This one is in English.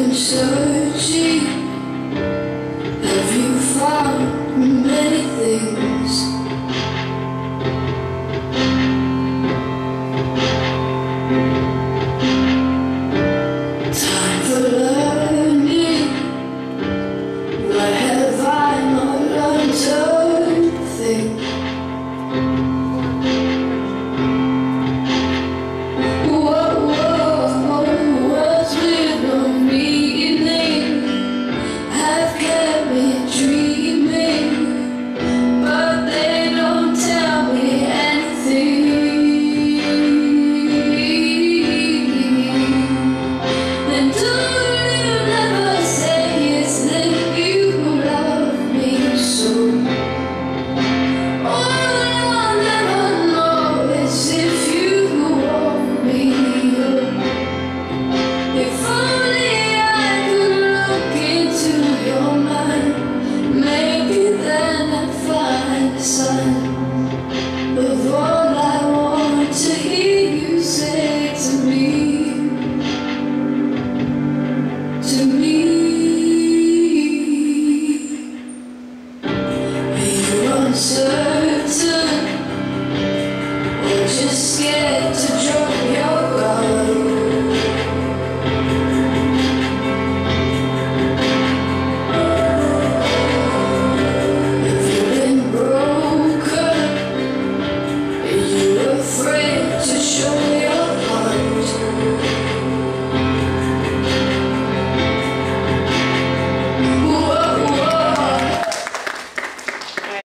searching, have you found many things? Time for learning. Why have I not learned to think? Of all I want to hear you say to me, are you uncertain or just scared to drop your guard?